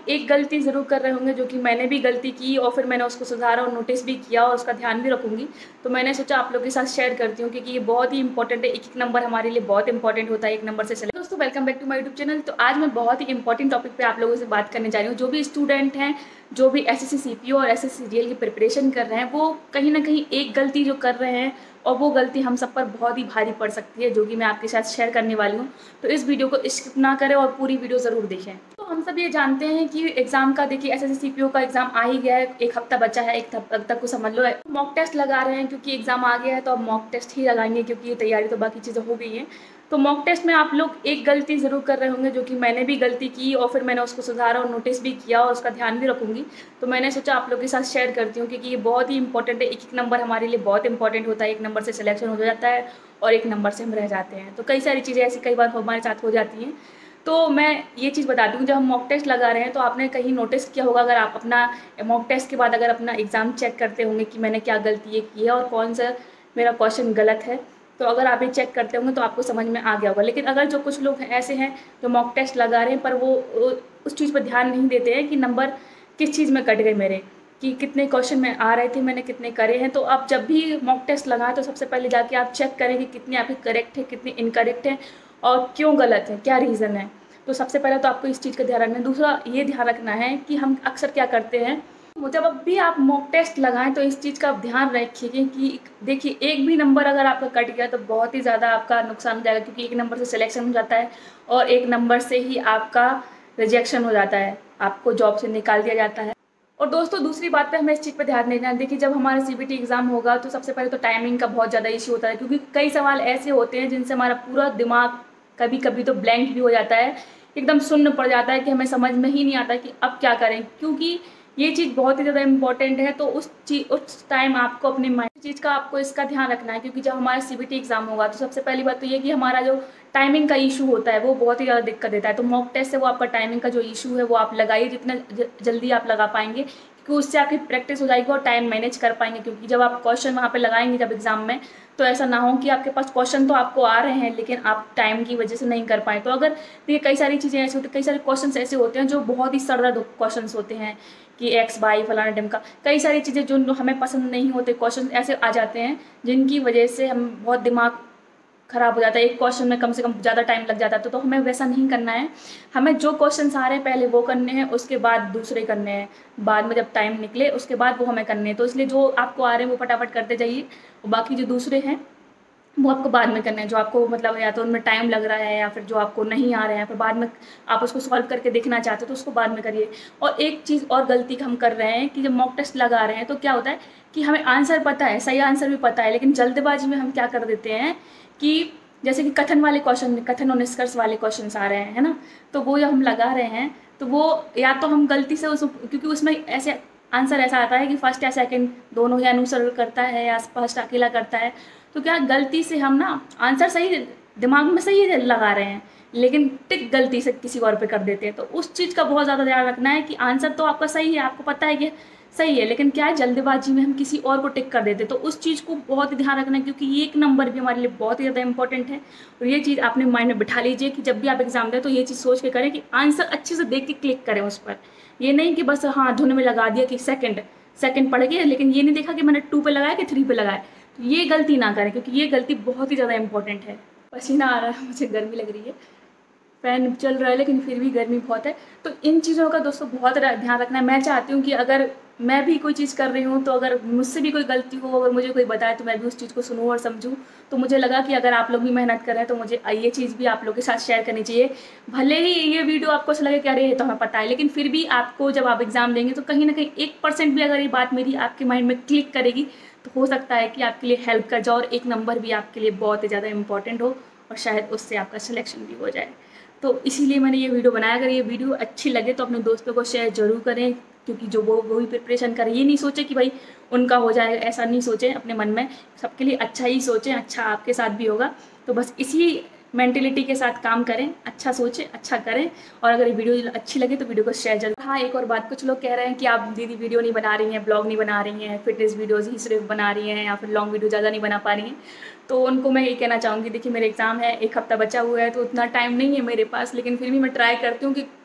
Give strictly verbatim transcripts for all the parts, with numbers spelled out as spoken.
एक गलती ज़रूर कर रहे होंगे जो कि मैंने भी गलती की और फिर मैंने उसको सुधारा और नोटिस भी किया और उसका ध्यान भी रखूँगी। तो मैंने सोचा आप लोगों के साथ शेयर करती हूँ क्योंकि ये बहुत ही इंपॉर्टेंट है। एक-एक नंबर हमारे लिए बहुत इंपॉर्टेंट होता है, एक नंबर से चले। दोस्तों welcome back to my YouTube channel. तो आज मैं बहुत ही इंपॉर्टेंट टॉपिक पे आप लोगों से बात करने जा रही हूँ। जो भी स्टूडेंट हैं, जो भी एसएससी सीपीओ और एसएससी जीएल की प्रिपरेशन कर रहे हैं, वो कहीं न कहीं एक गलती जो कर रहे हैं और वो गलती हम सब पर बहुत ही भारी पड़ सकती है, जो कि मैं आपके साथ शेयर करने वाली हूँ। तो इस वीडियो को स्किप ना करें और पूरी वीडियो ज़रूर देखें। तो हम सब ये जानते हैं कि एग्जाम का देखिए एसएससी सीपीओ का एग्जाम आ ही गया है, एक हफ्ता बचा है, एक हफ्ता तक को समझ लो। मॉक टेस्ट लगा रहे हैं क्योंकि एग्जाम आ गया है, तो अब मॉक टेस्ट ही लगाएंगे क्योंकि ये तैयारी तो बाकी चीज़ें हो गई हैं। तो मॉक टेस्ट में आप लोग एक गलती ज़रूर कर रहे होंगे जो कि मैंने भी गलती की और फिर मैंने उसको सुधारा और नोटिस भी किया और उसका ध्यान भी रखूँगी। तो मैंने सोचा आप लोगों के साथ शेयर करती हूँ क्योंकि ये बहुत ही इंपॉर्टेंट है। एक-एक नंबर हमारे लिए बहुत इंपॉर्टेंट होता है, एक नंबर से सिलेक्शन हो जाता है और एक नंबर से हम रह जाते हैं। तो कई सारी चीज़ें ऐसी कई बार हमारे साथ हो जाती हैं। तो मैं ये चीज़ बताती हूँ, जब हम मॉक टेस्ट लगा रहे हैं तो आपने कहीं नोटिस किया होगा, अगर आप अपना मॉक टेस्ट के बाद अगर अपना एग्ज़ाम चेक करते होंगे कि मैंने क्या गलती ये की है और कौन सा मेरा क्वेश्चन गलत है, तो अगर आप ये चेक करते होंगे तो आपको समझ में आ गया होगा। लेकिन अगर जो कुछ लोग ऐसे हैं जो मॉक टेस्ट लगा रहे हैं पर वो उस चीज़ पर ध्यान नहीं देते हैं कि नंबर किस चीज़ में कट गए मेरे, कि कितने क्वेश्चन में आ रहे थे, मैंने कितने करे हैं। तो आप जब भी मॉक टेस्ट लगाएं तो सबसे पहले जाके आप चेक करें कि कितने आपके करेक्ट है, कितने इनकरेक्ट हैं और क्यों गलत है, क्या रीज़न है। तो सबसे पहले तो आपको इस चीज़ का ध्यान रखना है। दूसरा ये ध्यान रखना है कि हम अक्सर क्या करते हैं, जब अब भी आप मॉक टेस्ट लगाएं तो इस चीज़ का आप ध्यान रखिए कि देखिए एक भी नंबर अगर आपका कट गया तो बहुत ही ज़्यादा आपका नुकसान हो जाएगा, क्योंकि एक नंबर से सिलेक्शन हो जाता है और एक नंबर से ही आपका रिजेक्शन हो जाता है, आपको जॉब से निकाल दिया जाता है। और दोस्तों दूसरी बात पे हमें इस चीज़ पे ध्यान देना है। देखिए जब हमारा सीबीटी एग्ज़ाम होगा तो सबसे पहले तो टाइमिंग का बहुत ज़्यादा इशू होता है, क्योंकि कई सवाल ऐसे होते हैं जिनसे हमारा पूरा दिमाग कभी कभी तो ब्लैंक भी हो जाता है, एकदम शून्य पड़ जाता है कि हमें समझ में ही नहीं आता कि अब क्या करें, क्योंकि ये चीज़ बहुत ही ज़्यादा इंपॉर्टेंट है। तो उस चीज उस टाइम आपको अपने माइंड चीज़ का आपको इसका ध्यान रखना है, क्योंकि जब हमारा सीबीटी एग्ज़ाम होगा तो सबसे पहली बात तो ये कि हमारा जो टाइमिंग का इशू होता है वो बहुत ही ज़्यादा दिक्कत देता है। तो मॉक टेस्ट से वो आपका टाइमिंग का जो इशू है वो आप लगाइए, जितना जल्दी आप लगा पाएंगे, क्योंकि उससे आपकी प्रैक्टिस हो जाएगी और टाइम मैनेज कर पाएंगे। क्योंकि जब आप क्वेश्चन वहाँ पे लगाएंगे जब एग्जाम में, तो ऐसा ना हो कि आपके पास क्वेश्चन तो आपको आ रहे हैं लेकिन आप टाइम की वजह से नहीं कर पाए। तो अगर देखिए कई सारी चीज़ें ऐसी होती हैं, कई सारे क्वेश्चन ऐसे होते हैं जो बहुत ही सरदर्द क्वेश्चन होते हैं कि एक्स बाई फलाना ढिम का, कई सारी चीज़ें जो हमें पसंद नहीं होते, क्वेश्चन ऐसे आ जाते हैं जिनकी वजह से हम बहुत दिमाग खराब हो जाता है, एक क्वेश्चन में कम से कम ज़्यादा टाइम लग जाता है। तो, तो हमें वैसा नहीं करना है। हमें जो क्वेश्चन आ रहे हैं पहले वो करने हैं, उसके बाद दूसरे करने हैं, बाद में जब टाइम निकले उसके बाद वो हमें करने हैं। तो इसलिए जो आपको आ रहे हैं वो फटाफट करते जाइए और बाकी जो दूसरे हैं वो आपको बाद में करना है, जो आपको मतलब या तो उनमें टाइम लग रहा है या फिर जो आपको नहीं आ रहे हैं, फिर बाद में आप उसको सॉल्व करके देखना चाहते हो तो उसको बाद में करिए। और एक चीज़ और गलती हम कर रहे हैं कि जब मॉक टेस्ट लगा रहे हैं तो क्या होता है कि हमें आंसर पता है, सही आंसर भी पता है, लेकिन जल्दबाजी में हम क्या कर देते हैं कि जैसे कि कथन वाले क्वेश्चन, कथन और निष्कर्ष वाले क्वेश्चन आ रहे हैं, है ना, तो वो जब हम लगा रहे हैं तो वो या तो हम गलती से उस, क्योंकि उसमें ऐसे आंसर ऐसा आता है कि फर्स्ट या सेकंड दोनों ही अनुसरण करता है या फर्स्ट अकेला करता है, तो क्या गलती से हम ना आंसर सही दिमाग में सही लगा रहे हैं लेकिन टिक गलती से किसी और पे कर देते हैं। तो उस चीज़ का बहुत ज़्यादा ध्यान रखना है कि आंसर तो आपका सही है, आपको पता है कि सही है, लेकिन क्या है जल्दबाजी में हम किसी और को टिक कर देते हैं। तो उस चीज़ को बहुत ही ध्यान रखना है, क्योंकि ये एक नंबर भी हमारे लिए बहुत ही ज़्यादा इंपॉर्टेंट है। और ये चीज़ आपने माइंड में बिठा लीजिए कि जब भी आप एग्जाम दें तो ये चीज़ सोच के करें कि आंसर अच्छे से देख के क्लिक करें उस पर। ये नहीं कि बस हाँ धुन में लगा दिया कि सेकेंड सेकेंड पड़ गया लेकिन ये नहीं देखा कि मैंने टू पे लगाया कि थ्री पे लगाया। तो ये गलती ना करें, क्योंकि ये गलती बहुत ही ज़्यादा इंपॉर्टेंट है। पसीना आ रहा है, मुझे गर्मी लग रही है, फ़ैन चल रहा है लेकिन फिर भी गर्मी बहुत है। तो इन चीज़ों का दोस्तों बहुत ध्यान रखना है। मैं चाहती हूँ कि अगर मैं भी कोई चीज़ कर रही हूँ तो अगर मुझसे भी कोई गलती हो, अगर मुझे कोई बताए तो मैं भी उस चीज़ को सुनूँ और समझूँ। तो मुझे लगा कि अगर आप लोग भी मेहनत कर रहे हैं तो मुझे ये चीज़ भी आप लोगों के साथ शेयर करनी चाहिए। भले ही ये वीडियो आपको ऐसा लगे कि अरे ये तो हमें पता है, लेकिन फिर भी आपको जब आप एग्ज़ाम देंगे तो कहीं ना कहीं एक परसेंट भी अगर ये बात मेरी आपके माइंड में क्लिक करेगी तो हो सकता है कि आपके लिए हेल्प कर जाए और एक नंबर भी आपके लिए बहुत ही ज़्यादा इंपॉर्टेंट हो और शायद उससे आपका सिलेक्शन भी हो जाए। तो इसीलिए मैंने ये वीडियो बनाया। अगर ये वीडियो अच्छी लगे तो अपने दोस्तों को शेयर जरूर करें, क्योंकि जो वो वो भी प्रिपरेशन करें, ये नहीं सोचे कि भाई उनका हो जाएगा, ऐसा नहीं सोचें। अपने मन में सबके लिए अच्छा ही सोचें, अच्छा आपके साथ भी होगा। तो बस इसी मेंटेलिटी के साथ काम करें, अच्छा सोचें, अच्छा करें। और अगर ये वीडियो अच्छी लगे तो वीडियो को शेयर जरूर। हाँ एक और बात, कुछ लोग कह रहे हैं कि आप दीदी वीडियो नहीं बना रही हैं, ब्लॉग नहीं बना रही हैं, फिटनेस वीडियोज़ ही सिर्फ बना रही हैं या फिर लॉन्ग वीडियो ज़्यादा नहीं बना पा रही हैं। तो उनको मैं ये कहना चाहूँगी, देखिए मेरे एग्ज़ाम है, एक हफ्ता बचा हुआ है तो उतना टाइम नहीं है मेरे पास, लेकिन फिर भी मैं ट्राई करती हूँ कि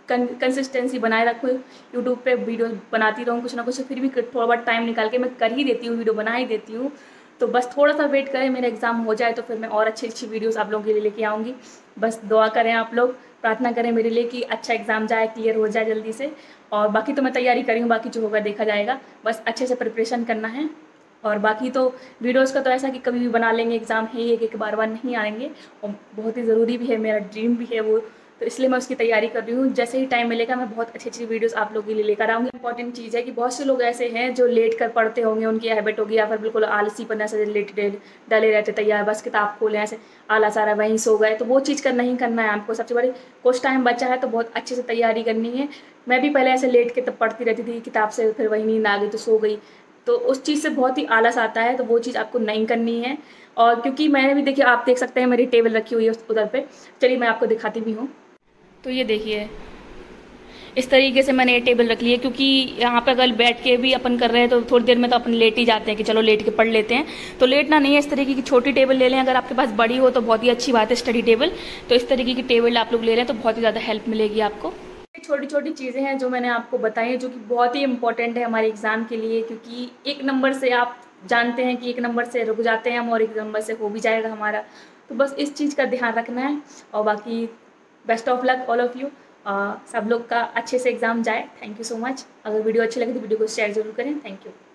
कंसिस्टेंसी बनाए रखूँ, यूट्यूब पे वीडियो बनाती रहूँ कुछ ना कुछ, फिर भी थोड़ा बहुत टाइम निकाल के मैं कर ही देती हूँ, वीडियो बना ही देती हूँ। तो बस थोड़ा सा वेट करें, मेरा एग्ज़ाम हो जाए तो फिर मैं और अच्छी अच्छी वीडियोस आप लोगों के लिए लेके आऊँगी। बस दुआ करें आप लोग, प्रार्थना करें मेरे लिए कि अच्छा एग्ज़ाम जाए, क्लियर हो जाए जल्दी से। और बाकी तो मैं तैयारी करी हूँ, बाकी जो होगा देखा जाएगा, बस अच्छे से प्रिपरेशन करना है। और बाकी तो वीडियोस का तो ऐसा कि कभी भी बना लेंगे, एग्ज़ाम है एक एक बार बार नहीं आएंगे, और बहुत ही ज़रूरी भी है, मेरा ड्रीम भी है वो, तो इसलिए मैं उसकी तैयारी कर रही हूँ। जैसे ही टाइम मिलेगा मैं बहुत अच्छी अच्छी वीडियोस आप लोगों के लिए लेकर आऊँगी। इंपॉर्टेंट चीज़ है कि बहुत से लोग ऐसे हैं जो लेट कर पढ़ते होंगे, उनकी हैबिट होगी, या फिर बिल्कुल आलसी पन्ना से रिलेटेड डले रहते, तैयार बस किताब खोले ऐसे आला सारा वहीं सो गए, तो वो चीज़ का नहीं करना है आपको। सबसे बड़ी कुछ टाइम बचा है तो बहुत अच्छे से तैयारी करनी है। मैं भी पहले ऐसे लेट के तब पढ़ती रहती थी किताब से, फिर वही नींद आ गई तो सो गई, तो उस चीज़ से बहुत ही आलस आता है, तो वो चीज़ आपको नहीं करनी है। और क्योंकि मैंने भी देखिए, आप देख सकते हैं मेरी टेबल रखी हुई है उधर पे, चलिए मैं आपको दिखाती भी हूँ। तो ये देखिए इस तरीके से मैंने ये टेबल रख ली है, क्योंकि यहाँ पे अगर बैठ के भी अपन कर रहे हैं तो थोड़ी देर में तो अपन लेट ही जाते हैं कि चलो लेट के पढ़ लेते हैं, तो लेटना नहीं है। इस तरीके की छोटी टेबल ले लें, अगर आपके पास बड़ी हो तो बहुत ही अच्छी बात है स्टडी टेबल, तो इस तरीके की टेबल आप लोग ले लें तो बहुत ही ज़्यादा हेल्प मिलेगी आपको। छोटी छोटी चीज़ें हैं जो मैंने आपको बताई हैं, जो कि बहुत ही इंपॉर्टेंट है हमारे एग्ज़ाम के लिए, क्योंकि एक नंबर से आप जानते हैं कि एक नंबर से रुक जाते हैं हम, और एक नंबर से हो भी जाएगा हमारा, तो बस इस चीज़ का ध्यान रखना है। और बाकी best of luck all of you, सब लोग का अच्छे से एग्ज़ाम जाए। Thank you so much. अगर वीडियो अच्छी लगे तो वीडियो को शेयर जरूर करें। Thank you.